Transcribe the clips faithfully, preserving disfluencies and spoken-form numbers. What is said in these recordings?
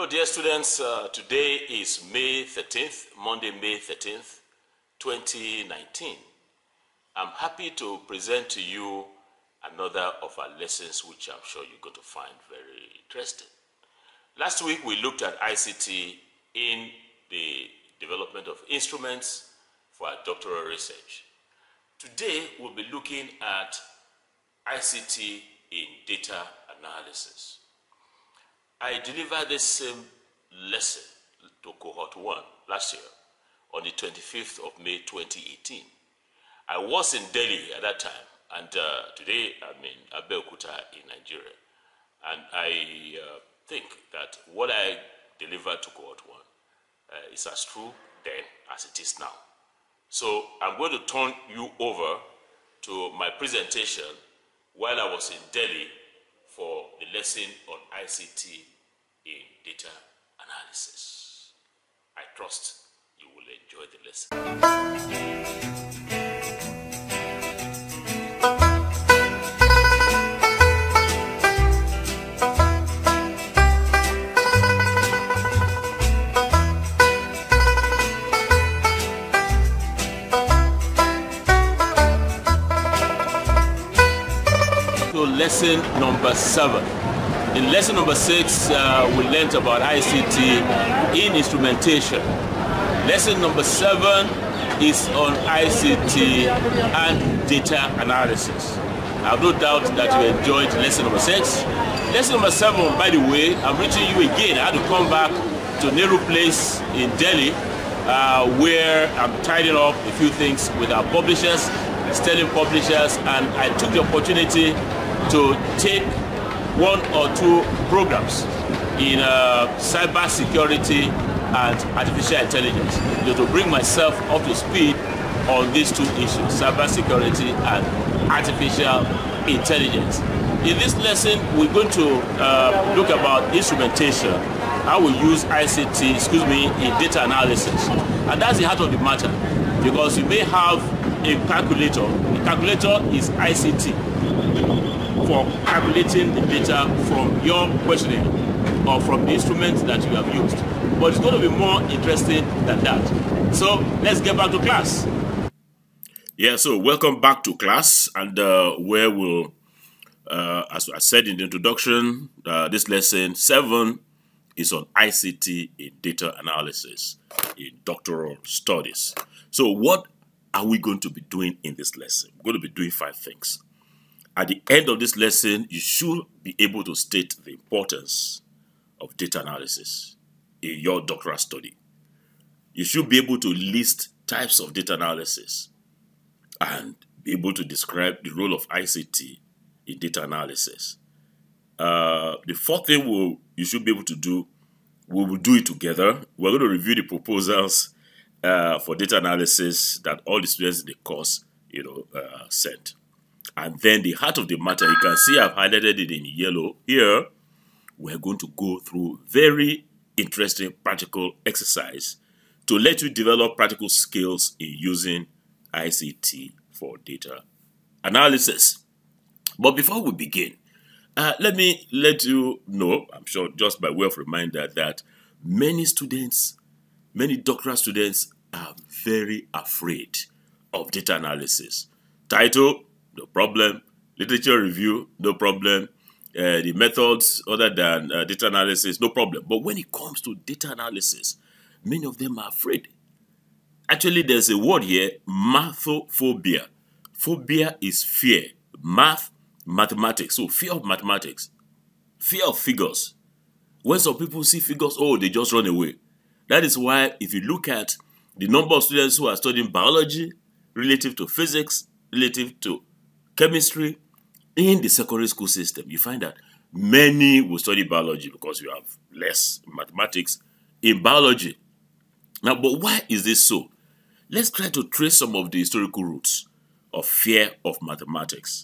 Hello, dear students. Uh, today is May thirteenth, Monday, May thirteenth, twenty nineteen. I'm happy to present to you another of our lessons, which I'm sure you're going to find very interesting. Last week, we looked at I C T in the development of instruments for our doctoral research. Today, we'll be looking at I C T in data analysis. I delivered this same lesson to cohort one last year on the twenty-fifth of May twenty eighteen. I was in Delhi at that time, and uh, today I'm in Okebukola in Nigeria. And I uh, think that what I delivered to cohort one uh, is as true then as it is now. So I'm going to turn you over to my presentation while I was in Delhi for the lesson on I C T in data analysis. I trust you will enjoy the lesson. So lesson number seven. In lesson number six, uh, we learned about I C T in instrumentation. Lesson number seven is on I C T and data analysis. I have no doubt that you enjoyed lesson number six. Lesson number seven, by the way, I'm reaching you again. I had to come back to Nehru Place in Delhi, uh, where I'm tidying up a few things with our publishers, sterling publishers, and I took the opportunity to take one or two programs in uh, cyber security and artificial intelligence, you know, to bring myself up to speed on these two issues, cyber security and artificial intelligence. In this lesson, we're going to uh, look about instrumentation, how we use I C T, excuse me, in data analysis. And that's the heart of the matter, because you may have a calculator. The calculator is I C T for calculating the data from your questioning or from the instruments that you have used. But it's going to be more interesting than that. So let's get back to class. Yeah, so welcome back to class, and uh, where we'll, uh, as I said in the introduction, uh, this lesson seven is on I C T in data analysis in doctoral studies. So what are we going to be doing in this lesson? We're going to be doing five things. At the end of this lesson, you should be able to state the importance of data analysis in your doctoral study. You should be able to list types of data analysis and be able to describe the role of I C T in data analysis. Uh, the fourth thing we'll, you should be able to do, we will do it together. We're going to review the proposals uh, for data analysis that all the students in the course, you know, uh, sent. And then the heart of the matter, you can see I've highlighted it in yellow here. We're going to go through very interesting practical exercise to let you develop practical skills in using I C T for data analysis. But before we begin, uh, let me let you know, I'm sure just by way of reminder, that many students, many doctoral students are very afraid of data analysis. Title, no problem. Literature review, no problem. Uh, the methods other than uh, data analysis, no problem. But when it comes to data analysis, many of them are afraid. Actually, there's a word here, mathophobia. Phobia is fear. Math, mathematics. So fear of mathematics. Fear of figures. When some people see figures, oh, they just run away. That is why if you look at the number of students who are studying biology relative to physics, relative to chemistry in the secondary school system, you find that many will study biology because you have less mathematics in biology. Now, but why is this so? Let's try to trace some of the historical roots of fear of mathematics.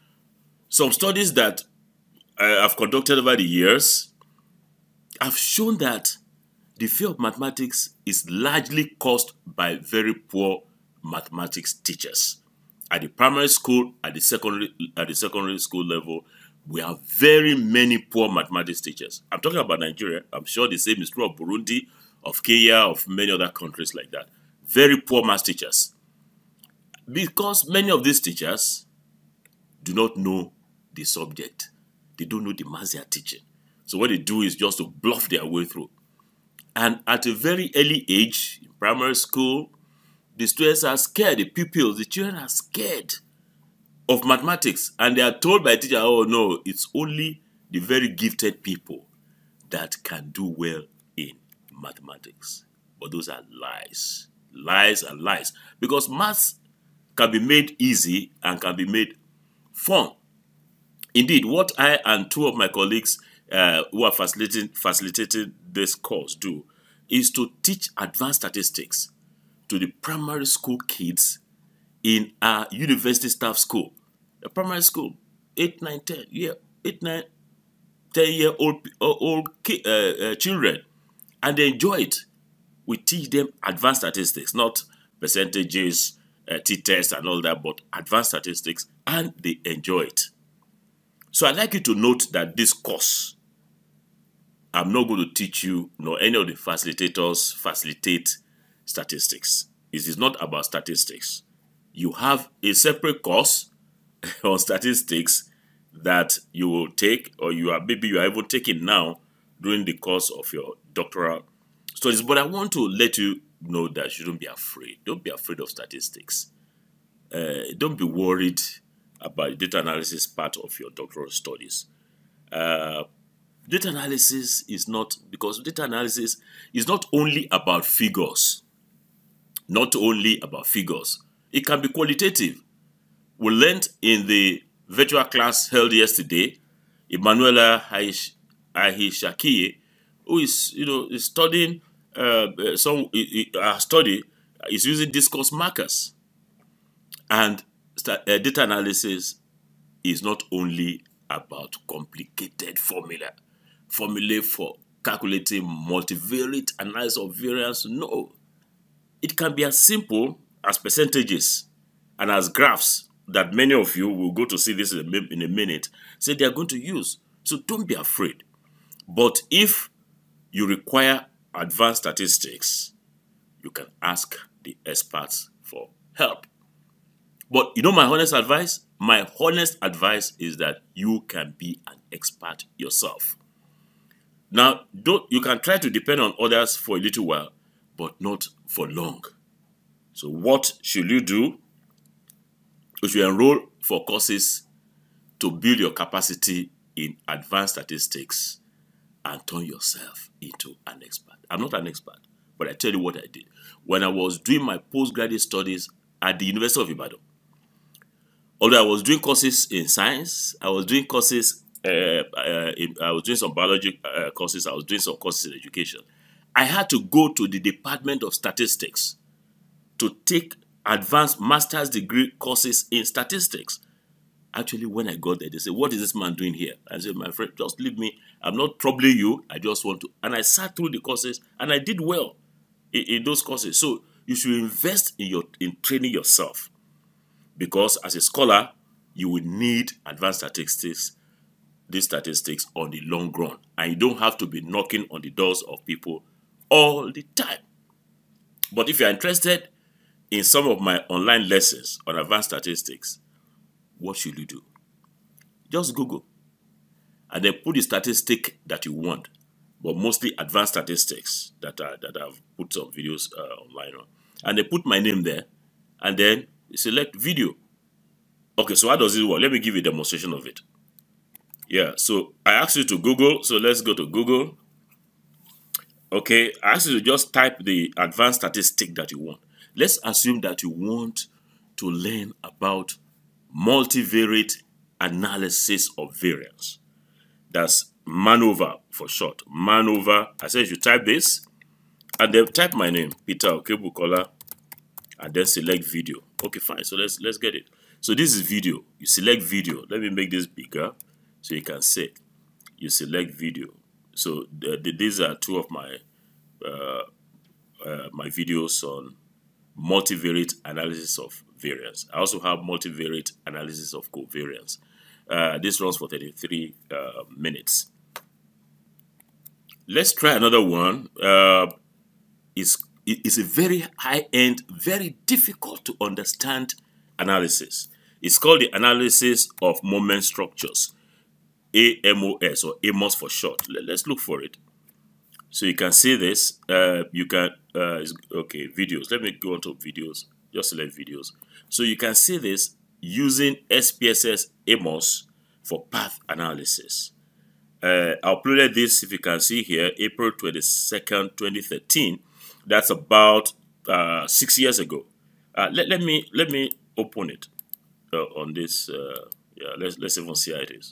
Some studies that I have conducted over the years have shown that the fear of mathematics is largely caused by very poor mathematics teachers at the primary school, at the secondary, at the secondary school level, we have very many poor mathematics teachers. I'm talking about Nigeria. I'm sure the same is true of Burundi, of Kenya, of many other countries like that. Very poor math teachers. Because many of these teachers do not know the subject. They don't know the math they are teaching. So what they do is just to bluff their way through. And at a very early age, in primary school, the students are scared, the pupils, the children are scared of mathematics. And they are told by the teacher, oh no, it's only the very gifted people that can do well in mathematics. But those are lies. Lies and lies. Because maths can be made easy and can be made fun. Indeed, what I and two of my colleagues uh, who are facilitating, facilitating this course do is to teach advanced statistics to the primary school kids in our university staff school. The primary school, eight, nine, ten, yeah, eight, nine, ten year old, old uh, uh, children, and they enjoy it. We teach them advanced statistics, not percentages, uh, t-tests and all that, but advanced statistics, and they enjoy it. So I'd like you to note that this course, I'm not going to teach you, nor any of the facilitators facilitate statistics. It is not about statistics. You have a separate course on statistics that you will take, or you are maybe you are even taking now during the course of your doctoral studies. But I want to let you know that you shouldn't be afraid. Don't be afraid of statistics. Uh, don't be worried about data analysis part of your doctoral studies. Uh, data analysis is not, because data analysis is not only about figures. Not only about figures. It can be qualitative. We learned in the virtual class held yesterday, Emanuela Ahishakiye, who is, you know, is studying uh, some uh, study is using discourse markers, and uh, data analysis is not only about complicated formula, formulae for calculating multivariate analysis of variance. No, it can be as simple as percentages and as graphs that many of you will go to see this in a, in a minute, say they are going to use. So don't be afraid. But if you require advanced statistics, you can ask the experts for help. But you know my honest advice? My honest advice is that you can be an expert yourself. Now, don't, you can try to depend on others for a little while, but not for long. So what should you do? You should enroll for courses to build your capacity in advanced statistics and turn yourself into an expert. I'm not an expert, but I tell you what I did. When I was doing my postgraduate studies at the University of Ibadan, although I was doing courses in science, I was doing courses, uh, uh, in, I was doing some biology uh, courses, I was doing some courses in education. I had to go to the Department of Statistics to take advanced master's degree courses in statistics. Actually, when I got there, they said, what is this man doing here? I said, my friend, just leave me. I'm not troubling you. I just want to. And I sat through the courses, and I did well in, in those courses. So you should invest in, your, in training yourself. Because as a scholar, you will need advanced statistics, these statistics on the long run. And you don't have to be knocking on the doors of people all the time. But if you're interested in some of my online lessons on advanced statistics, what should you do? Just Google. And then put the statistic that you want. But mostly advanced statistics that, are, that I've put some videos uh, online on. And they put my name there. And then select video. Okay, so how does it work? Let me give you a demonstration of it. Yeah, so I asked you to Google. So let's go to Google. Okay, I asked you to just type the advanced statistic that you want. Let's assume that you want to learn about multivariate analysis of variance. That's MANOVA for short. MANOVA. I said you type this, and then type my name, Peter Okebukola, and then select video. Okay, fine. So let's let's get it. So this is video. You select video. Let me make this bigger so you can see. You select video. So the, the, these are two of my uh, uh, my videos on multivariate analysis of variance. I also have multivariate analysis of covariance. Uh, this runs for thirty-three uh, minutes. Let's try another one. Uh, it's, it's a very high-end, very difficult to understand analysis. It's called the analysis of moment structures, A M O S, or A M O S for short. Let's look for it. So you can see this. Uh, you can, uh, okay, videos. Let me go on to videos. Just select videos. So you can see this using S P S S A M O S for path analysis. Uh, I uploaded this, if you can see here, April twenty-second, twenty thirteen. That's about uh, six years ago. Uh, let, let me let me open it uh, on this. Uh, yeah, let's let's even see how it is.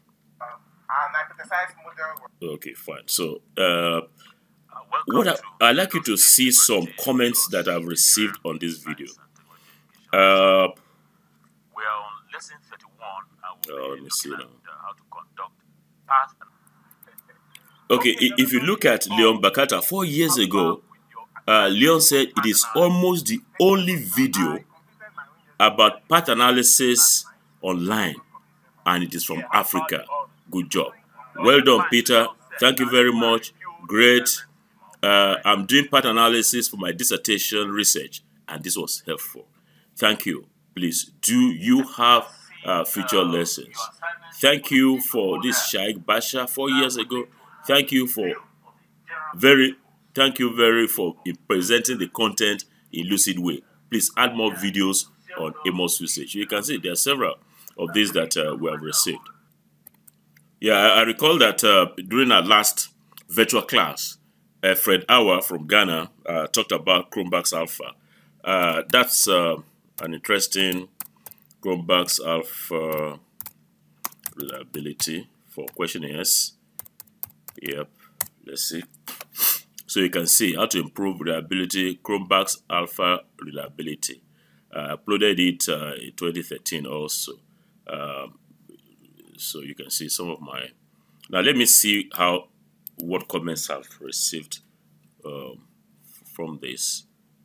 Okay, fine. So, uh, what I, I'd like you to see some comments that I've received on this video. Uh, we are on lesson thirty-one. Uh, let me see now. How to conduct path. Okay, if you look at Leon Bakata, four years ago, uh, Leon said it is almost the only video about path analysis online, and it is from Africa. Good job. Well done, Peter. Thank you very much. Great. Uh, I'm doing path analysis for my dissertation research, and this was helpful. Thank you. Please, do you have uh, future lessons? Thank you for this, Shaikh Basha, four years ago. Thank you for very, thank you very for presenting the content in lucid way. Please add more videos on A M O S usage. You can see there are several of these that uh, we have received. Yeah, I, I recall that uh, during our last virtual class, uh, Fred Awa from Ghana uh, talked about Chromebox Alpha. Uh, that's uh, an interesting Chromebox Alpha reliability for questionnaires. Yep, let's see. So you can see how to improve reliability, Chromebox Alpha reliability. I uploaded it uh, in twenty thirteen also. Um, so you can see some of my... Now let me see how what comments I've received um, from this.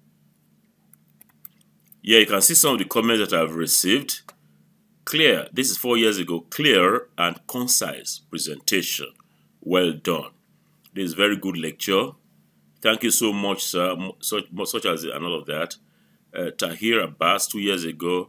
Yeah, you can see some of the comments that I've received. Clear, this is four years ago, clear and concise presentation. Well done. This is very good lecture. Thank you so much, sir, such, such as and all of that. Uh, Tahir Abbas, two years ago.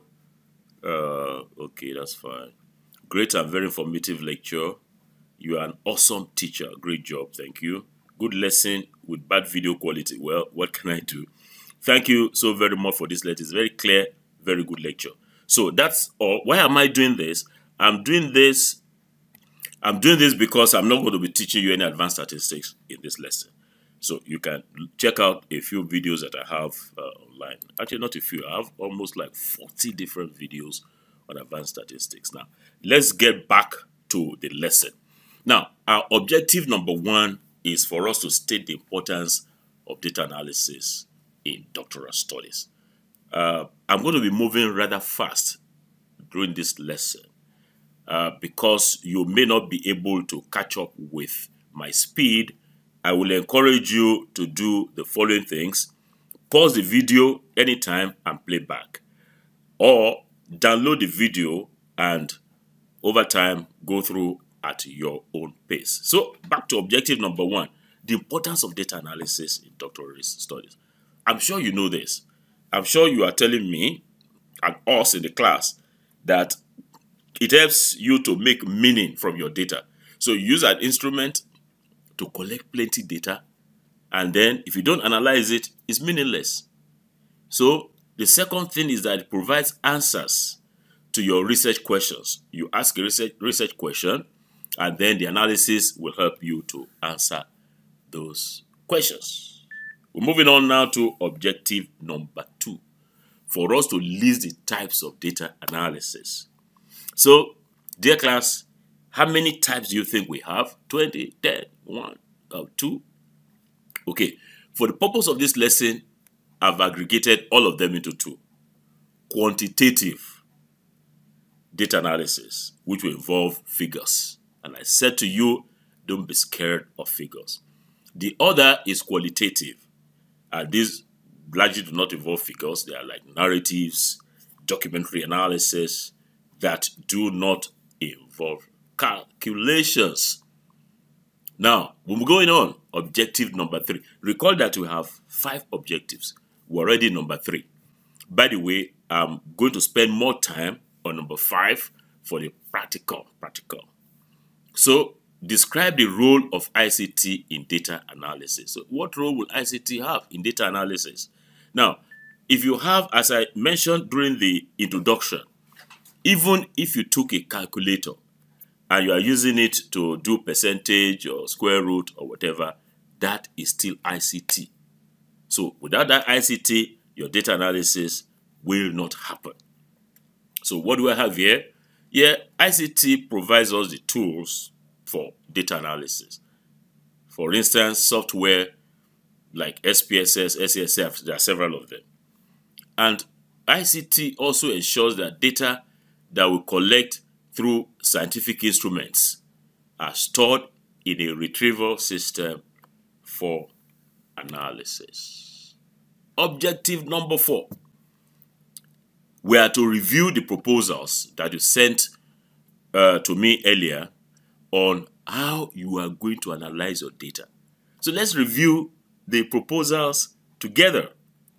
Uh, okay, that's fine. Great and very informative lecture. You are an awesome teacher. Great job. Thank you. Good lesson with bad video quality. Well, what can I do? Thank you so very much for this lecture. It's very clear, very good lecture. So that's all. Why am I doing this? I'm doing this. I'm doing this because I'm not going to be teaching you any advanced statistics in this lesson. So you can check out a few videos that I have uh, online. Actually, not a few. I have almost like forty different videos on advanced statistics. Now, let's get back to the lesson. Now, our objective number one is for us to state the importance of data analysis in doctoral studies. Uh, I'm going to be moving rather fast during this lesson uh, because you may not be able to catch up with my speed. I will encourage you to do the following things. Pause the video anytime and play back. Or download the video and over time go through at your own pace. So back to objective number one, the importance of data analysis in doctoral studies. I'm sure you know this. I'm sure you are telling me and us in the class that it helps you to make meaning from your data. So you use an instrument to collect plenty data, and then if you don't analyze it, it's meaningless. So the second thing is that it provides answers to your research questions. You ask a research, research question, and then the analysis will help you to answer those questions. We're moving on now to objective number two, for us to list the types of data analysis. So, dear class, how many types do you think we have? twenty, ten, one, or two? Okay, for the purpose of this lesson, I've aggregated all of them into two. Quantitative data analysis, which will involve figures. And I said to you, don't be scared of figures. The other is qualitative. And these largely do not involve figures. They are like narratives, documentary analysis that do not involve calculations. Now, we're going on. Objective number three. Recall that we have five objectives. We're already number three. By the way, I'm going to spend more time on number five for the practical. Practical. So, describe the role of I C T in data analysis. So, what role will I C T have in data analysis? Now, if you have, as I mentioned during the introduction, even if you took a calculator and you are using it to do percentage or square root or whatever, that is still I C T. So without that I C T, your data analysis will not happen. So what do I have here? Yeah, I C T provides us the tools for data analysis. For instance, software like S P S S, S C S F, there are several of them. And I C T also ensures that data that we collect through scientific instruments are stored in a retrieval system for analysis. Objective number four. We are to review the proposals that you sent uh, to me earlier on how you are going to analyze your data. So let's review the proposals together.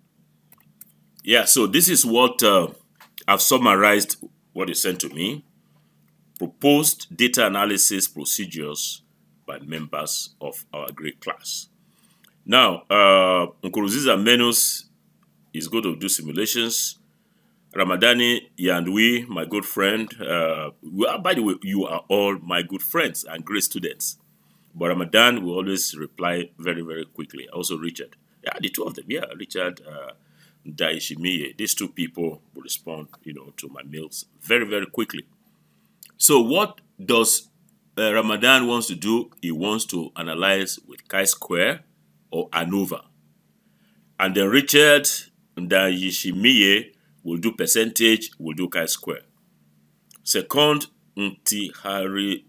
Yeah, so this is what uh, I've summarized what you sent to me. Proposed data analysis procedures by members of our grade class. Now, uh, Nkuruziza Menus is going to do simulations. Ramadani Yandwi, my good friend, uh, well, by the way, you are all my good friends and great students. But Ramadan will always reply very, very quickly. Also, Richard. Yeah, the two of them. Yeah, Richard uh, Daishimiye. These two people will respond, you know, to my mails very, very quickly. So what does uh, Ramadan wants to do? He wants to analyze with chi-square or ANOVA. And then Richard Daishimiye will do percentage, will do chi-square. Second, Ntihari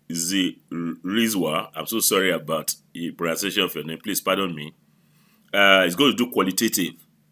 Rizwa, I'm so sorry about the pronunciation of your name, please pardon me. Uh, he's going to do qualitative.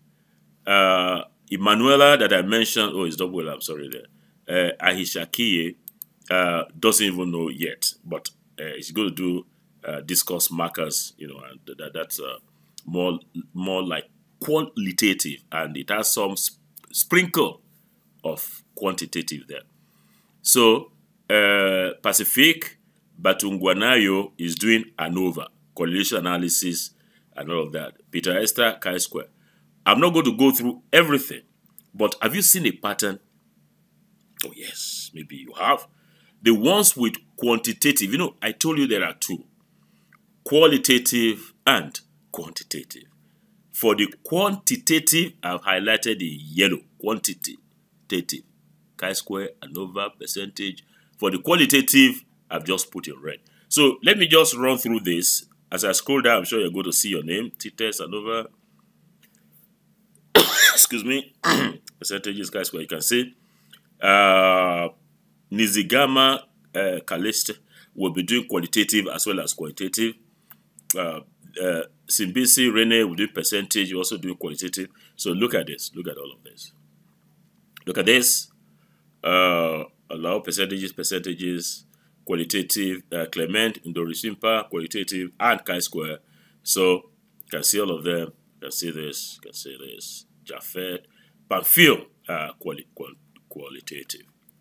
Uh, Emanuela that I mentioned, oh, it's double, I'm sorry there. Uh, Ahishakiye uh, doesn't even know yet, but uh, he's going to do uh, discourse markers, you know, and that, that's uh, more, more like qualitative, and it has some sp sprinkle of quantitative there. So, uh, Pacific Batungwanayo is doing ANOVA, correlation analysis, and all of that. Peter Esther, chi-square. I'm not going to go through everything, but have you seen a pattern? Oh, yes, maybe you have. The ones with quantitative, you know, I told you there are two, qualitative and quantitative. For the quantitative, I've highlighted in yellow, quantitative, chi-square, ANOVA, percentage. For the qualitative, I've just put in red. So let me just run through this. As I scroll down, I'm sure you're going to see your name, T-test, ANOVA. Excuse me, percentages, chi-square, you can see. Uh, Nizigama uh, Kalist will be doing qualitative as well as quantitative. Uh, uh, Simbisi Rene will do percentage, you also do qualitative. So look at this, look at all of this. Look at this. Uh, allow percentages, percentages, qualitative, uh, Clement, Indorisimpa, qualitative, and chi-square. So you can see all of them. You can see this, you can see this. Jafet, Pamphile, uh, quali qual qualitative.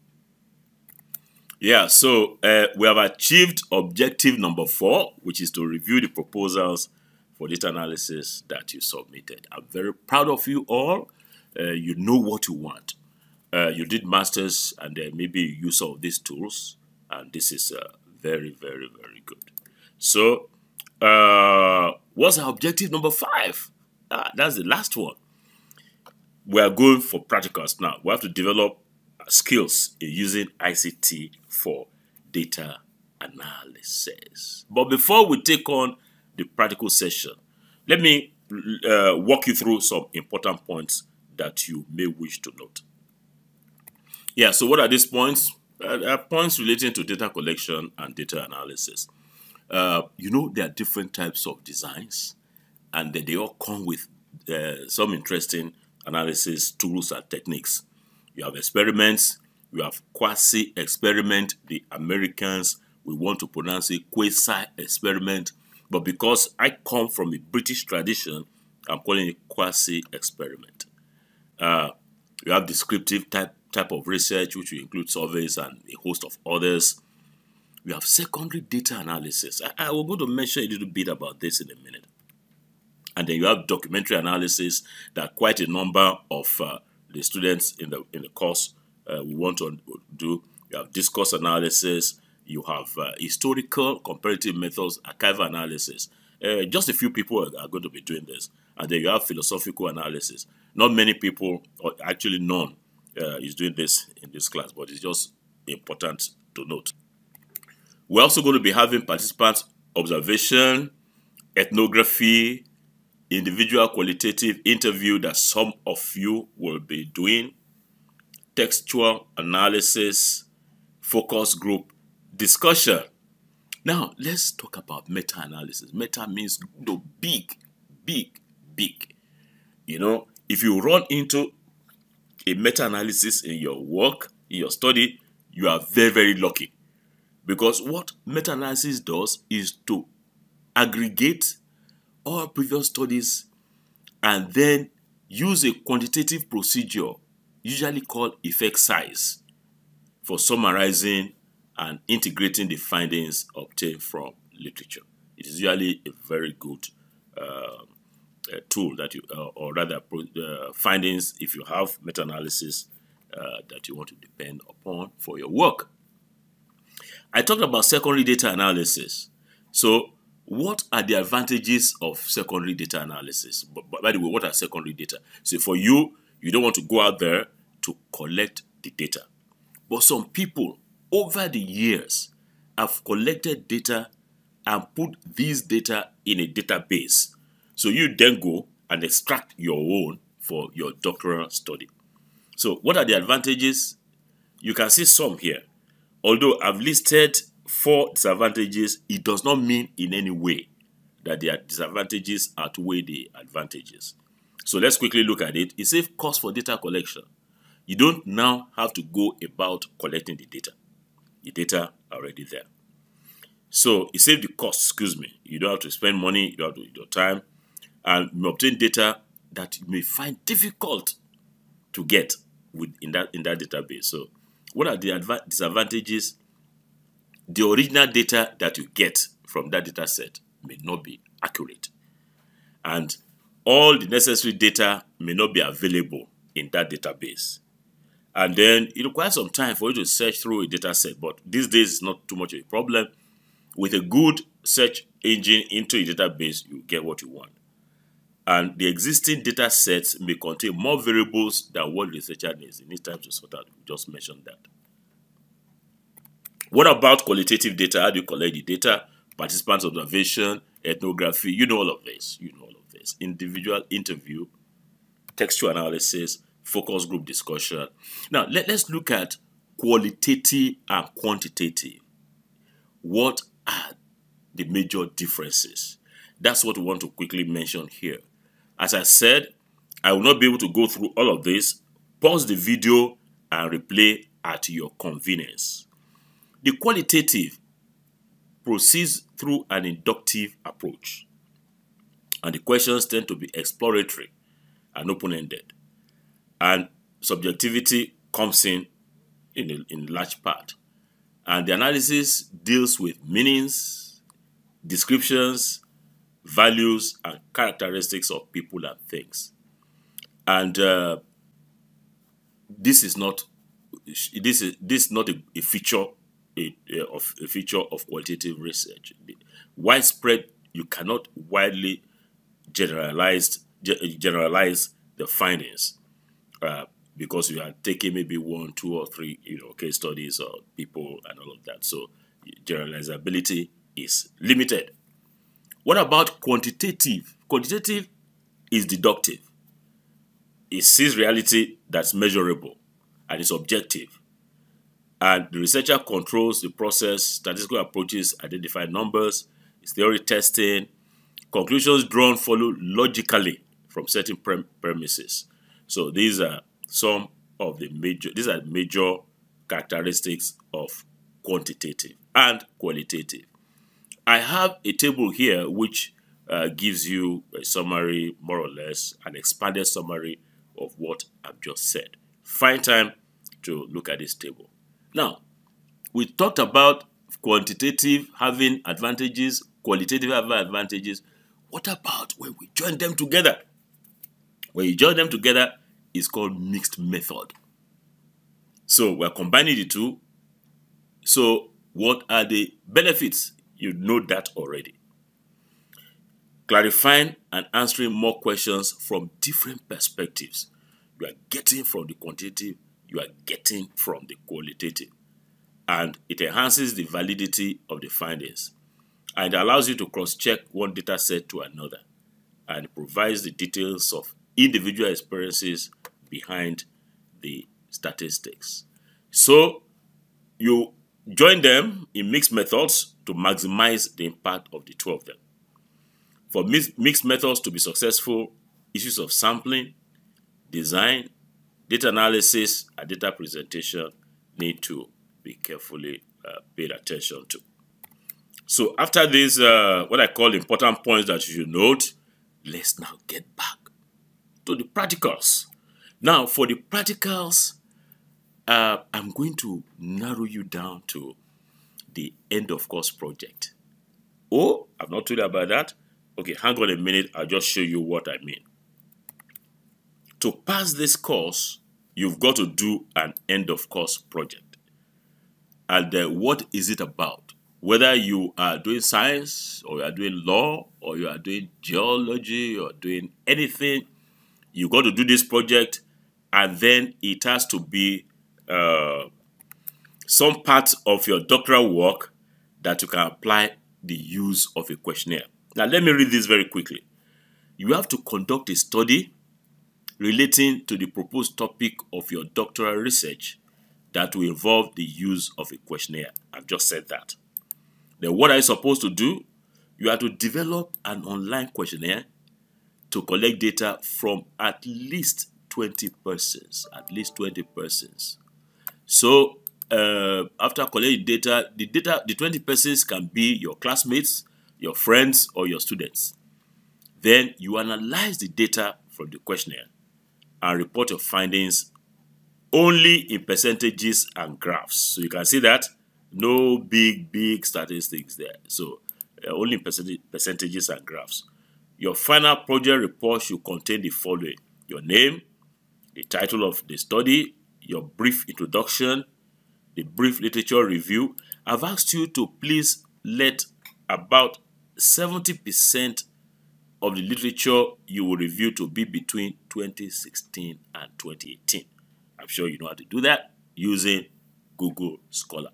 Yeah, so uh, we have achieved objective number four, which is to review the proposals for data analysis that you submitted. I'm very proud of you all. Uh, you know what you want. Uh, you did masters and uh, maybe use of these tools, and this is uh, very, very, very good. So, uh, what's our objective number five? Ah, that's the last one. We are going for practicals now. We have to develop skills in using I C T for data analysis. But before we take on the practical session, let me uh, walk you through some important points that you may wish to note. Yeah, so what are these points? Uh, there are points relating to data collection and data analysis. Uh, you know, there are different types of designs, and they all come with uh, some interesting analysis tools and techniques. You have experiments, We have quasi-experiment. The Americans, we want to pronounce it quasi-experiment. But because I come from a British tradition, I'm calling it quasi-experiment. Uh, you have descriptive type, type of research, which will include surveys and a host of others. We have secondary data analysis. I, I will go to mention a little bit about this in a minute. And then you have documentary analysis that quite a number of uh, the students in the in the course uh, we want to do. You have discourse analysis. You have uh, historical comparative methods, archival analysis. Uh, just a few people are, are going to be doing this. And then you have philosophical analysis. Not many people, or actually none, uh, is doing this in this class, but it's just important to note. We're also going to be having participant observation, ethnography, individual qualitative interview that some of you will be doing, textual analysis, focus group discussion. Now, let's talk about meta-analysis. Meta means no, big, big, big. You know, if you run into a meta-analysis in your work, in your study, you are very, very lucky. Because what meta-analysis does is to aggregate all previous studies and then use a quantitative procedure, usually called effect size, for summarizing and integrating the findings obtained from literature. It is usually a very good uh, uh, tool that you, uh, or rather uh, findings if you have meta-analysis uh, that you want to depend upon for your work. I talked about secondary data analysis. So what are the advantages of secondary data analysis? But, but by the way, what are secondary data? So for you, you don't want to go out there to collect the data. But some people over the years have collected data and put these data in a database. So you then go and extract your own for your doctoral study. So what are the advantages? You can see some here. Although I've listed four disadvantages, it does not mean in any way that the disadvantages outweigh the advantages. So let's quickly look at it. It saves cost for data collection. You don't now have to go about collecting the data. The data are already there. So it saves the cost, excuse me. You don't have to spend money, you don't have to do your time, and you obtain data that you may find difficult to get with in that in that database. So what are the disadvantages? The original data that you get from that data set may not be accurate. And all the necessary data may not be available in that database. And then it requires some time for you to search through a data set, but these days it's not too much of a problem. With a good search engine into a database, you get what you want. And the existing data sets may contain more variables than what the researcher needs. It needs time to sort out. We just mentioned that. What about qualitative data? How do you collect the data? Participant observation, ethnography, you know all of this. You know all of this. Individual interview, textual analysis, focus group discussion. Now, let, let's look at qualitative and quantitative. What are the major differences? That's what we want to quickly mention here. As I said, I will not be able to go through all of this. Pause the video and replay at your convenience. The qualitative proceeds through an inductive approach, and the questions tend to be exploratory and open-ended, and subjectivity comes in in, a, in large part. And the analysis deals with meanings, descriptions, values, and characteristics of people and things. And uh, this is not this is this is not a, a feature a, a, of a feature of qualitative research. Widespread, you cannot widely generalize generalize the findings uh, because you are taking maybe one, two, or three, you know, case studies or people and all of that. So generalizability is limited. What about quantitative? Quantitative is deductive. It sees reality that's measurable and is objective. And the researcher controls the process, statistical approaches, identify numbers, it's theory testing. Conclusions drawn follow logically from certain prem premises. So these are some of the major, these are major characteristics of quantitative and qualitative. I have a table here which uh, gives you a summary, more or less, an expanded summary of what I've just said. Find time to look at this table. Now, we talked about quantitative having advantages, qualitative having advantages. What about when we join them together? When you join them together, it's called mixed method. So we're combining the two. So what are the benefits? You know that already. Clarifying and answering more questions from different perspectives. You are getting from the quantitative, you are getting from the qualitative. And it enhances the validity of the findings. And it allows you to cross-check one data set to another. And it provides the details of individual experiences behind the statistics. So you join them in mixed methods to maximize the impact of the two of them. For mixed methods to be successful, issues of sampling, design, data analysis, and data presentation need to be carefully uh, paid attention to. So after this, uh, what I call important points that you should note, let's now get back to the practicals. Now, for the practicals, uh, I'm going to narrow you down to the end of course project. Oh, I've not told you about that. Okay, hang on a minute. I'll just show you what I mean. To pass this course, you've got to do an end of course project. And uh, what is it about? Whether you are doing science, or you are doing law, or you are doing geology, or doing anything, you got to do this project, and then it has to be uh, some part of your doctoral work that you can apply the use of a questionnaire. Now, let me read this very quickly. You have to conduct a study relating to the proposed topic of your doctoral research that will involve the use of a questionnaire. I've just said that. Then what are you supposed to do? You have to develop an online questionnaire to collect data from at least twenty persons. At least twenty persons. So uh, after collecting data, the data, the twenty persons can be your classmates, your friends, or your students. Then you analyze the data from the questionnaire and report your findings only in percentages and graphs. So you can see that no big, big statistics there. So uh, only in percent percentages and graphs. Your final project report should contain the following: your name, the title of the study, your brief introduction, the brief literature review. I've asked you to please let about seventy percent of the literature you will review to be between twenty sixteen and twenty eighteen. I'm sure you know how to do that using Google Scholar.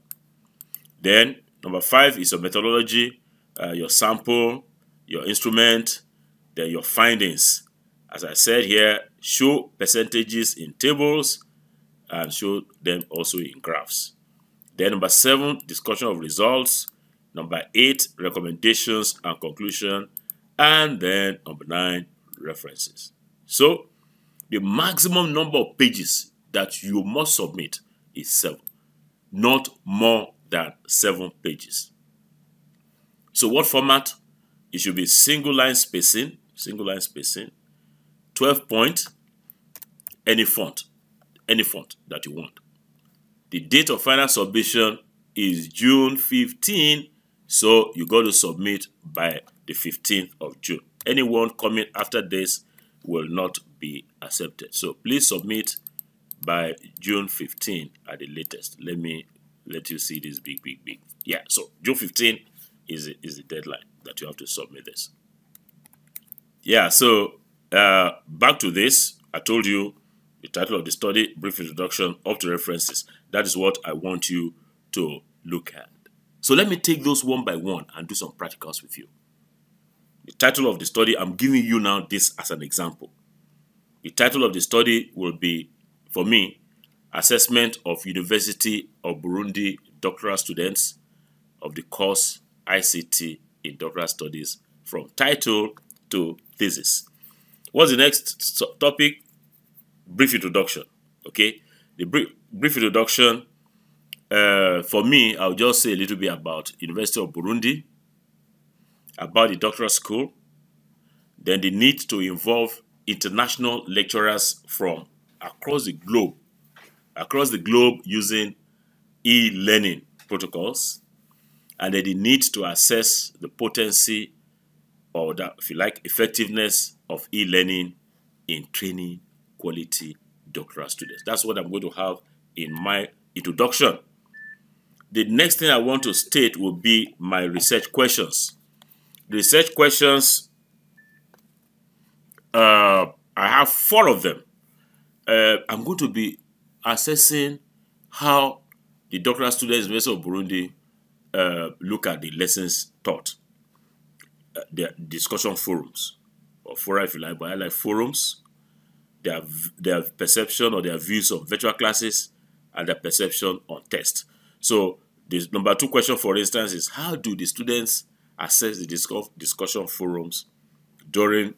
Then, number five is your methodology, uh, your sample, your instrument, then your findings. As I said here, show percentages in tables and show them also in graphs. Then number seven, discussion of results. Number eight, recommendations and conclusion. And then number nine, references. So the maximum number of pages that you must submit is seven, not more than seven pages. So what format? It should be single line spacing, single line spacing, twelve point, any font, any font that you want. The date of final submission is June fifteenth, so you got to submit by the fifteenth of June. Anyone coming after this will not be accepted. So please submit by June fifteenth at the latest. Let me let you see this big, big, big. Yeah, so June fifteenth is, is the deadline that you have to submit this. Yeah, so uh, back to this. I told you the title of the study, brief introduction, up to references. That is what I want you to look at. So let me take those one by one and do some practicals with you. The title of the study, I'm giving you now this as an example. The title of the study will be, for me, Assessment of University of Burundi Doctoral Students of the course I C T in Doctoral Studies, from title to thesis. What's the next topic? Brief introduction. Okay, the brief, brief introduction uh, for me, I'll just say a little bit about University of Burundi, about the doctoral school, then the need to involve international lecturers from across the globe, across the globe using e-learning protocols, and then the need to assess the potency or that, if you like, effectiveness of e-learning in training quality doctoral students. That's what I'm going to have in my introduction. The next thing I want to state will be my research questions. The research questions, uh, I have four of them. Uh, I'm going to be assessing how the doctoral students in the University of Burundi uh, look at the lessons taught, uh, their discussion forums, or fora if you like, but I like forums, their, their perception or their views of virtual classes, and their perception on tests. So the number two question, for instance, is how do the students access the discuss discussion forums during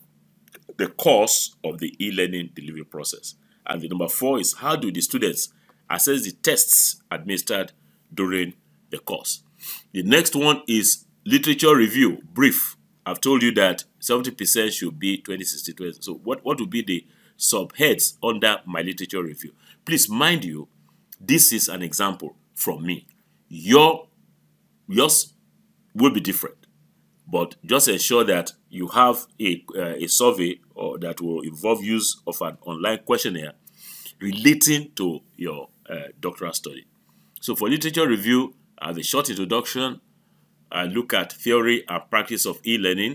the course of the e-learning delivery process? And the number four is how do the students access the tests administered during the course? The next one is literature review, brief. I've told you that seventy percent should be twenty sixty twenty. So what, what would be the subheads under my literature review? Please mind you, this is an example from me. Your, yours will be different, but just ensure that you have a, uh, a survey or that will involve use of an online questionnaire relating to your uh, doctoral study. So for literature review, I have a short introduction. I look at theory and practice of e-learning.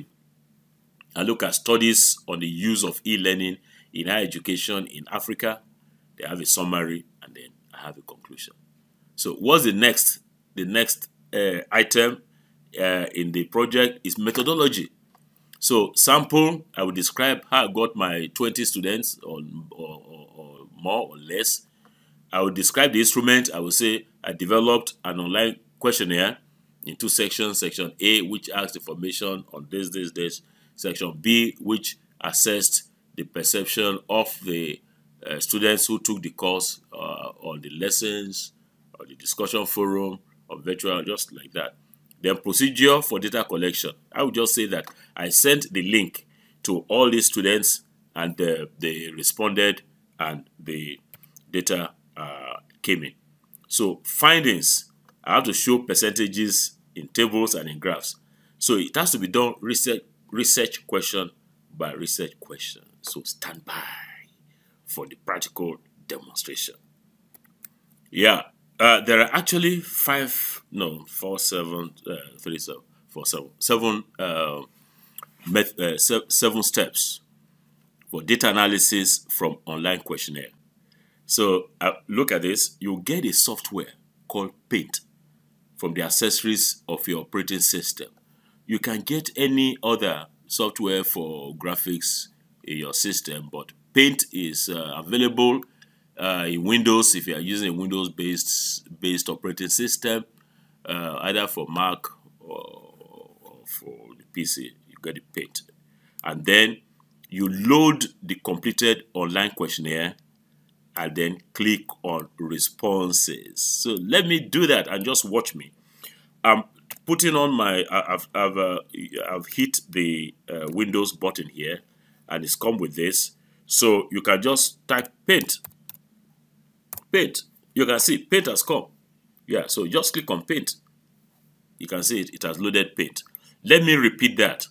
I look at studies on the use of e-learning in higher education in Africa. They have a summary, and then I have a conclusion. So what's the next? The next uh, item uh, in the project is methodology. So sample, I will describe how I got my twenty students or, or, or, or more or less. I will describe the instrument. I will say I developed an online questionnaire in two sections. Section A, which asked information on this, this, this. Section B, which assessed the perception of the uh, students who took the course uh, on the lessons, or the discussion forum, or virtual, just like that. Then procedure for data collection. I would just say that I sent the link to all these students, and uh, they responded, and the data uh, came in. So findings, I have to show percentages in tables and in graphs. So it has to be done research, research question by research question. So stand by for the practical demonstration. Yeah, uh, there are actually five, no, four, seven, uh, three, seven, four, seven, seven, uh, met, uh, se seven steps for data analysis from online questionnaire. So uh, look at this. You get a software called Paint from the accessories of your operating system. You can get any other software for graphics in your system, but Paint is uh, available uh, in Windows if you are using a Windows-based based operating system, uh, either for Mac or, or for the P C. You get the Paint, and then you load the completed online questionnaire, and then click on responses. So let me do that and just watch me. I'm putting on my, I've, I've, uh, I've hit the uh, Windows button here, and it's come with this. So you can just type Paint. Paint. You can see Paint has come. Yeah, so just click on Paint. You can see it, it has loaded Paint. Let me repeat that.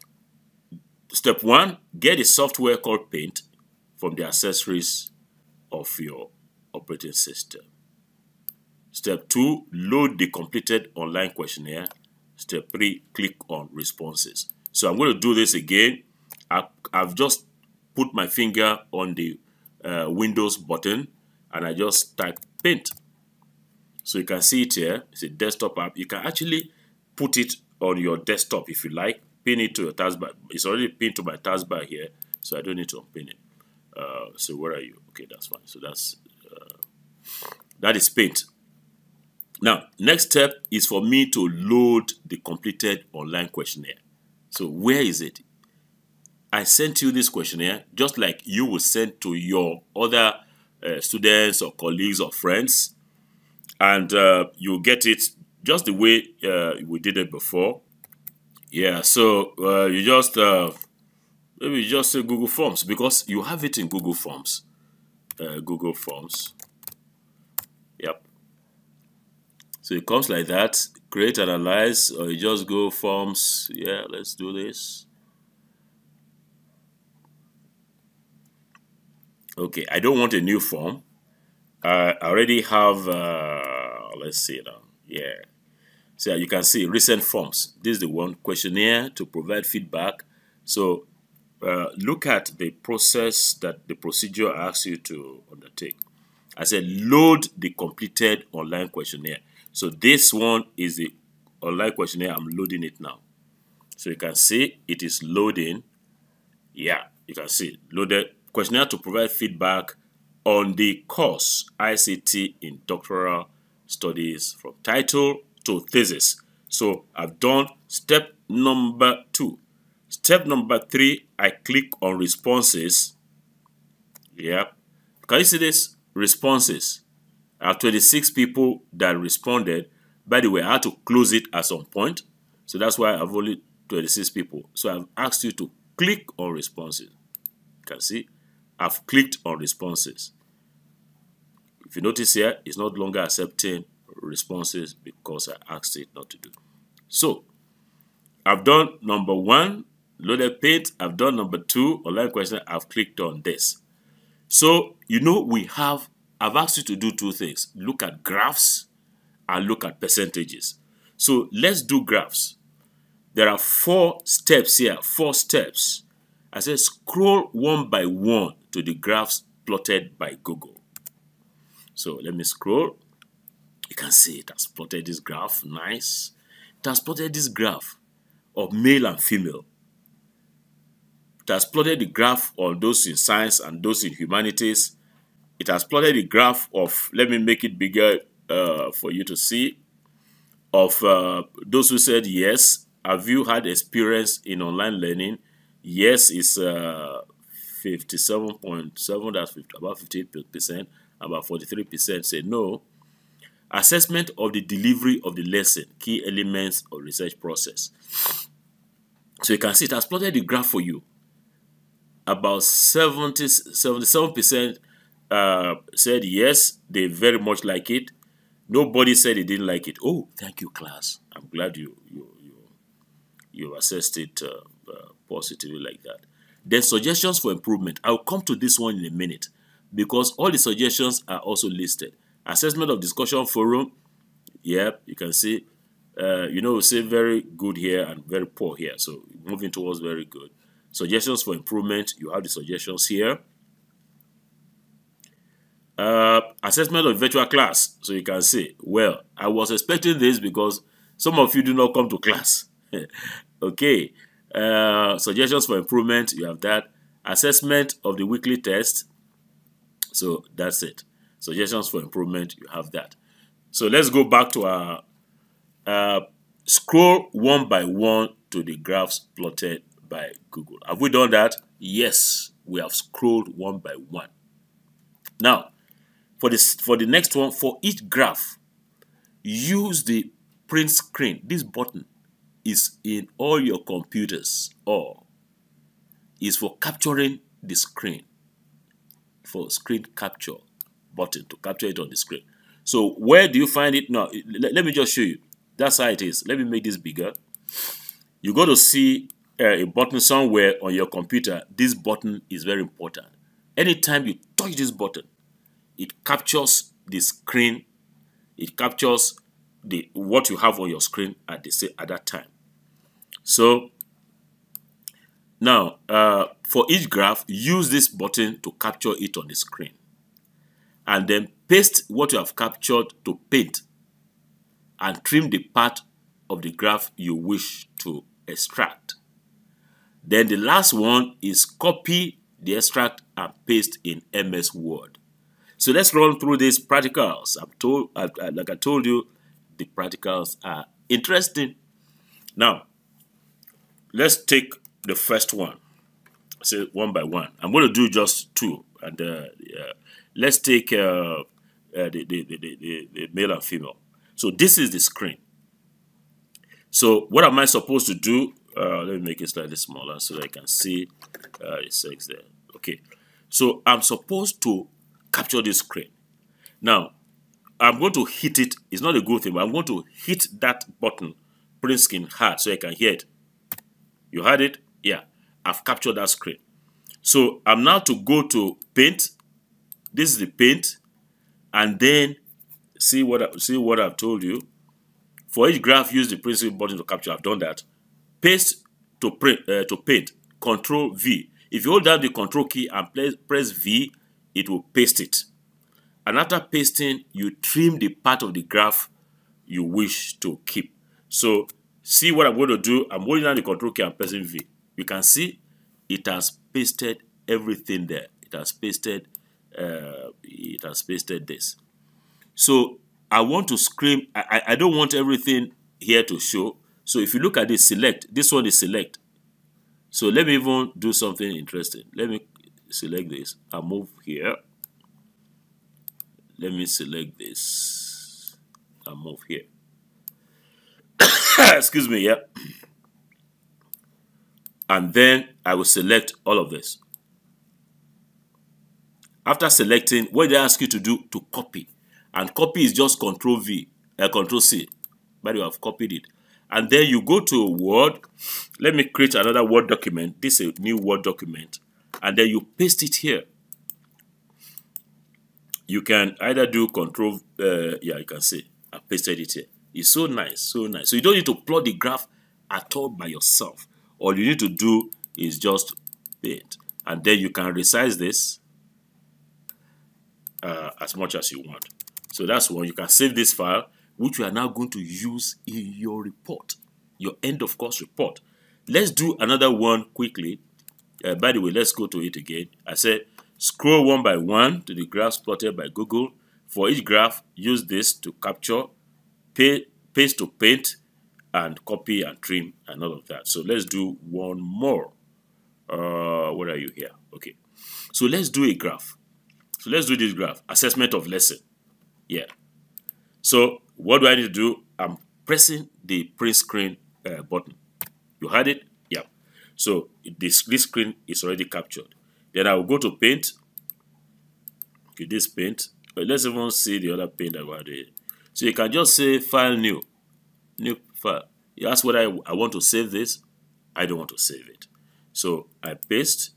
Step one, get a software called Paint from the accessories of your operating system. Step two, load the completed online questionnaire. Step three, click on responses. So I'm going to do this again. I, I've just put my finger on the uh, Windows button, and I just type Paint. So you can see it here. It's a desktop app. You can actually put it on your desktop if you like. Pin it to your taskbar. It's already pinned to my taskbar here, so I don't need to unpin it. Uh, so where are you? Okay, that's fine. So that's uh, that is Paint. Now, next step is for me to load the completed online questionnaire. So where is it? I sent you this questionnaire just like you would send to your other uh, students or colleagues or friends. and uh, you'll get it just the way uh, we did it before. Yeah, so uh, you just uh, maybe you just say Google Forms because you have it in Google Forms. Uh, Google Forms. Yep. So it comes like that. Create, analyze, or you just go Forms. Yeah, let's do this. Okay, I don't want a new form. I already have. Uh, let's see now. Yeah. So you can see recent forms. This is the one, questionnaire to provide feedback. So uh, look at the process that the procedure asks you to undertake. I said load the completed online questionnaire. So this one is the online questionnaire. I'm loading it now. So you can see it is loading. Yeah, you can see loaded questionnaire to provide feedback on the course I C T in Doctoral Studies from title to thesis. So I've done step number two. Step number three, I click on responses. Yeah. Can you see this? Responses. I have twenty-six people that responded. By the way, I had to close it at some point. So that's why I've only twenty-six people. So I've asked you to click on responses. You can see I've clicked on responses. If you notice here, it's not longer accepting responses because I asked it not to do. So I've done number one, loaded page. I've done number two, online question. I've clicked on this. So you know we have, I've asked you to do two things. Look at graphs and look at percentages. So let's do graphs. There are four steps here, four steps. I said scroll one by one to the graphs plotted by Google. So let me scroll. You can see it has plotted this graph. Nice. It has plotted this graph of male and female. It has plotted the graph on those in science and those in humanities. It has plotted the graph of, let me make it bigger uh, for you to see, of uh, those who said yes. Have you had experience in online learning? Yes is uh, fifty-seven point seven, that's about fifty-eight percent. About forty-three percent say no. Assessment of the delivery of the lesson, key elements of research process. So you can see it has plotted the graph for you. About seventy, seventy-seven percent uh, said yes, they very much like it. Nobody said they didn't like it. Oh, thank you, class. I'm glad you you you, you assessed it uh, uh, positively like that. Then suggestions for improvement. I'll come to this one in a minute because all the suggestions are also listed. Assessment of discussion forum. Yep, you can see. Uh, you know, we say very good here and very poor here. So moving towards very good. Suggestions for improvement. You have the suggestions here. Uh, assessment of virtual class. So you can see, well, I was expecting this because some of you do not come to class. Okay. Uh, suggestions for improvement. You have that. Assessment of the weekly test. So that's it. Suggestions for improvement. You have that. So let's go back to our uh, scroll one by one to the graphs plotted by Google. Have we done that? Yes, we have scrolled one by one. Now, for this, for the next one, for each graph, use the print screen. This button is in all your computers or is for capturing the screen, for screen capture button to capture it on the screen. So where do you find it now? Let, let me just show you. That's how it is. Let me make this bigger. You got to see uh, a button somewhere on your computer. This button is very important. Anytime you touch this button, it captures the screen. It captures the what you have on your screen at the at that time. So now, uh, for each graph, use this button to capture it on the screen, and then paste what you have captured to paint, and trim the part of the graph you wish to extract. Then the last one is copy the extract and paste in M S Word. So let's run through these practicals. I'm told, like I told you, the practicals are interesting. Now, let's take the first one. Say one by one. I'm going to do just two. And uh, yeah. Let's take uh, uh, the, the, the, the, the male and female. So this is the screen. So what am I supposed to do? Uh, let me make it slightly smaller so that I can see uh, the sex there. Okay. So I'm supposed to capture this screen. Now, I'm going to hit it. It's not a good thing, but I'm going to hit that button, print screen hard, so I can hear it. You heard it? Yeah. I've captured that screen. So I'm now to go to paint. This is the paint. And then see what, I, see what I've told you. For each graph, use the print screen button to capture. I've done that. Paste to print uh, to paint. Control V. If you hold down the Control key and press V, it will paste it. And after pasting, you trim the part of the graph you wish to keep. So see what I'm going to do. I'm holding down the Control key and pressing V. You can see it has pasted everything there. It has pasted. Uh, it has pasted this. So I want to scream. I, I don't want everything here to show. So if you look at this, select. This one is select. So let me even do something interesting. Let me select this. I'll move here. Let me select this. I'll move here. Excuse me, yeah. And then I will select all of this. After selecting, what they ask you to do? To copy. And copy is just Control V, uh, Control C. But you have copied it. And then you go to Word. Let me create another Word document. This is a new Word document. And then you paste it here. You can either do Control, uh, yeah, you can see. I pasted it here. It's so nice, so nice. So you don't need to plot the graph at all by yourself. All you need to do is just paint. And then you can resize this uh, as much as you want. So that's one. You can save this file, which you are now going to use in your report, your end of course report. Let's do another one quickly. Uh, by the way, let's go to it again. I said scroll one by one to the graphs plotted by Google. For each graph, use this to capture, pay, paste to paint, and copy and trim and all of that. So let's do one more. Uh, where are you here? Okay. So let's do a graph. So let's do this graph. Assessment of lesson. Yeah. So what do I need to do? I'm pressing the print screen uh, button. You had it? Yeah. So this, this screen is already captured. Then I will go to paint. Okay, this paint. But let's even see the other paint that we had here. So you can just say file new. New file. You ask whether I, I want to save this. I don't want to save it. So I paste.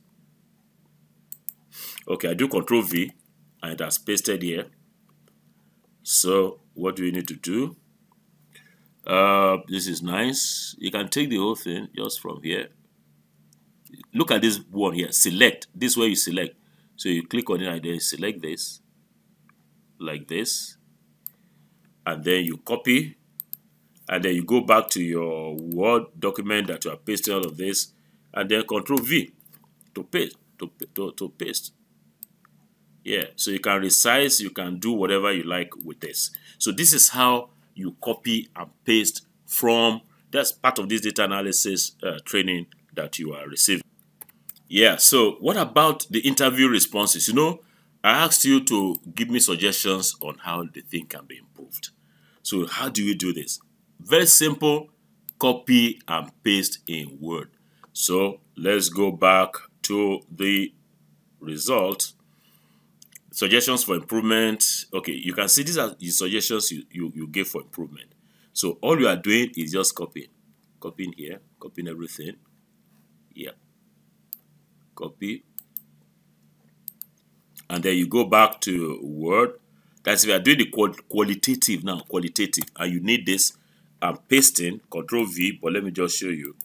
Okay, I do Control V and it has pasted here. So what do we need to do? Uh, this is nice. You can take the whole thing just from here. Look at this one here. Select. This is where you select. So you click on it and then select this. Like this. And then you copy. And then you go back to your Word document that you are pasting all of this. And then Control V to paste. To, to, to paste. Yeah, so you can resize, you can do whatever you like with this. So this is how you copy and paste from, that's part of this data analysis uh, training that you are receiving. Yeah, so what about the interview responses? You know, I asked you to give me suggestions on how the thing can be improved. So how do you do this? Very simple, copy and paste in Word. So let's go back to the result. Suggestions for improvement. Okay, you can see these are the suggestions you, you, you gave for improvement. So all you are doing is just copying. Copying here, copying everything. Yeah. Copy. And then you go back to Word. That's if you are doing the qual qualitative now, qualitative. And you need this. I'm pasting, Control V, but let me just show you.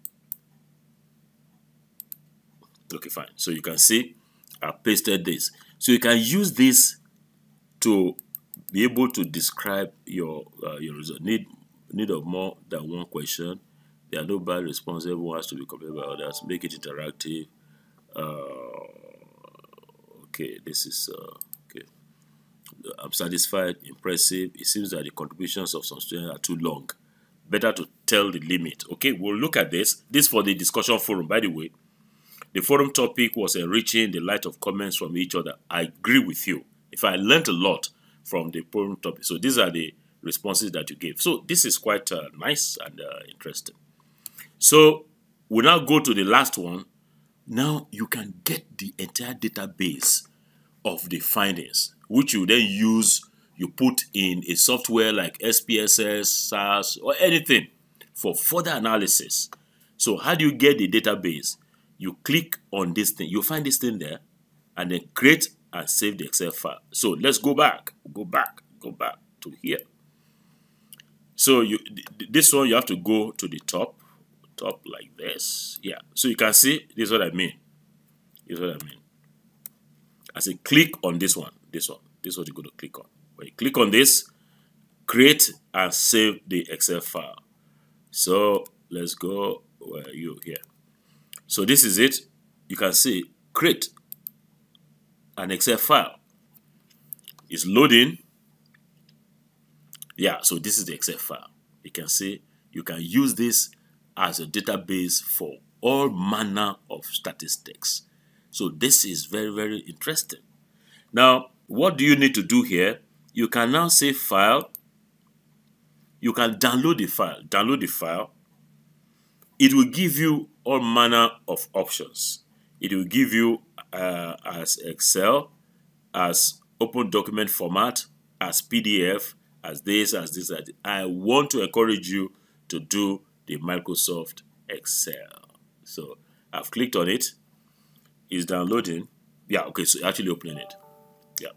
Okay, fine. So you can see I pasted this. So you can use this to be able to describe your uh, your result. Need need of more than one question. There are no bad responses. Everyone has to be completed by others. Make it interactive. Uh, okay, this is uh, okay. I'm satisfied. Impressive. It seems that the contributions of some students are too long. Better to tell the limit. Okay, we'll look at this. This for the discussion forum, by the way. The forum topic was enriching the light of comments from each other. I agree with you. If I learned a lot from the problem topic. So these are the responses that you gave. So this is quite uh, nice and uh, interesting. So we now go to the last one. Now you can get the entire database of the findings, which you then use, you put in a software like S P S S, SAS, or anything for further analysis. So how do you get the database? You click on this thing, you find this thing there, and then create and save the Excel file. So let's go back, go back, go back to here. So you, this one you have to go to the top, top like this. Yeah. So you can see this is what I mean. This is what I mean. I say click on this one, this one. This is what you're going to click on. When you click on this, create and save the Excel file. So let's go where you here. So this is it. You can see create an Excel file. It's loading. Yeah, so this is the Excel file. You can see you can use this as a database for all manner of statistics. So this is very, very interesting. Now, what do you need to do here? You can now say file. You can download the file. Download the file. It will give you all manner of options. It will give you uh, as Excel, as open document format, as P D F, as this, as this, as this. I want to encourage you to do the Microsoft Excel. So I've clicked on it. It's downloading. Yeah, okay, so actually opening it. Yeah.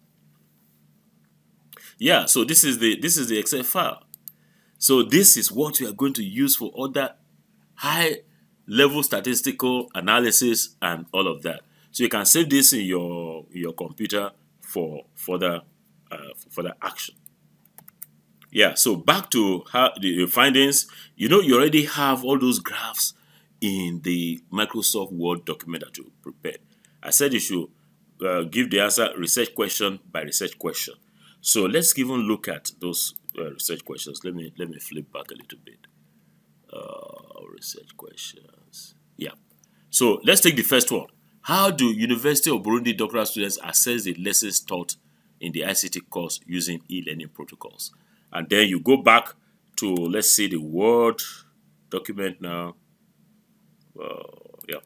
Yeah, so this is the this is the Excel file. So this is what we are going to use for other high level statistical analysis and all of that. So you can save this in your in your computer for further uh, for further action. Yeah, so back to how the findings. You know, you already have all those graphs in the Microsoft Word document that you prepared. I said you should uh, give the answer research question by research question. So let's even look at those uh, research questions. Let me let me flip back a little bit. Uh, research questions. Yeah. So let's take the first one. How do University of Burundi doctoral students assess the lessons taught in the I C T course using e-learning protocols? And then you go back to, let's say, the Word document now. Uh, yeah.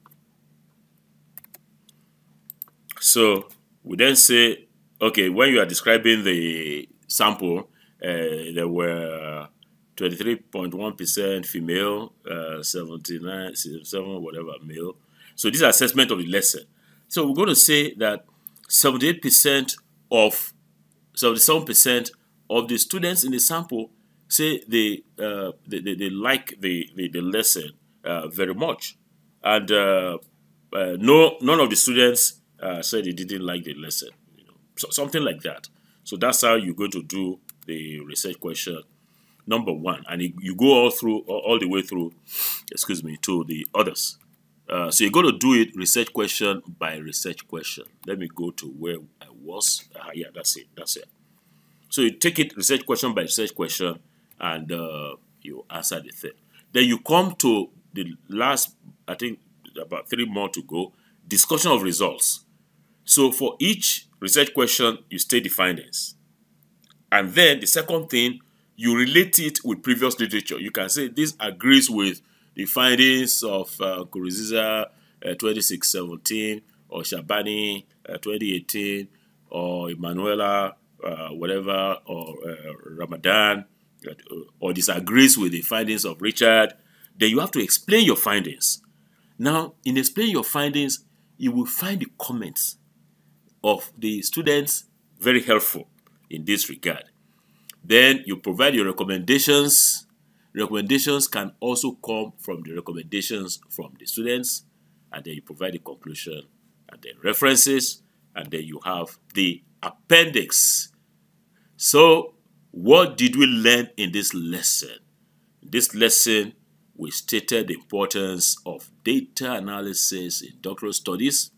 So we then say, okay, when you are describing the sample, uh, there were twenty-three point one percent female, uh, seventy-nine, seventy-seven, whatever, male. So this is assessment of the lesson. So we're going to say that seventy-eight percent of, seventy-seven percent of the students in the sample say they uh, they, they, they like the, the, the lesson uh, very much. And uh, uh, no, none of the students uh, said they didn't like the lesson. You know, so something like that. So that's how you're going to do the research question number one. And it, you go all through, all the way through, excuse me, to the others. Uh, so you're going to do it research question by research question. Let me go to where I was. Uh, yeah, that's it. That's it. So you take it research question by research question, and uh, you answer the thing. Then you come to the last, I think about three more to go, discussion of results. So for each research question, you state the findings. And then the second thing, you relate it with previous literature. You can say this agrees with the findings of uh, Kuriziza uh, twenty-six seventeen, or Shabani uh, twenty eighteen, or Emanuela uh, whatever, or uh, Ramadan, uh, or disagrees with the findings of Richard. Then you have to explain your findings. Now, in explaining your findings, you will find the comments of the students very helpful in this regard. Then you provide your recommendations. Recommendations can also come from the recommendations from the students, and then you provide the conclusion, and then references, and then you have the appendix. So, what did we learn in this lesson? In this lesson, we stated the importance of data analysis in doctoral studies.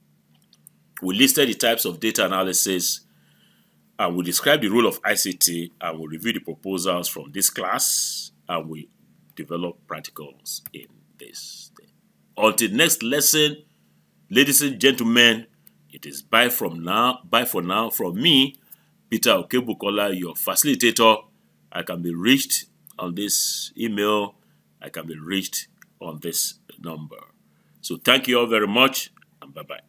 We listed the types of data analysis, and we described the role of I C T, and we reviewed the proposals from this class, and we developed practicals in this thing. Until next lesson, ladies and gentlemen, it is bye from now, bye for now from me, Peter Okebukola, your facilitator. I can be reached on this email. I can be reached on this number. So thank you all very much, and bye-bye.